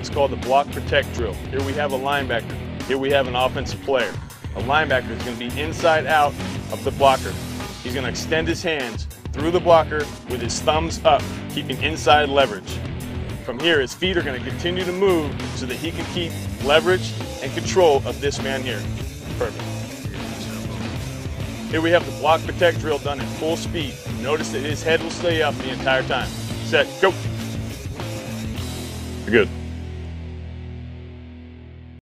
what's called the block protect drill. Here we have a linebacker. Here we have an offensive player. A linebacker is going to be inside out of the blocker. He's going to extend his hands through the blocker with his thumbs up, keeping inside leverage. From here, his feet are going to continue to move so that he can keep leverage and control of this man here. Perfect. Here we have the block protect drill done at full speed. Notice that his head will stay up the entire time. Set, go. You're good.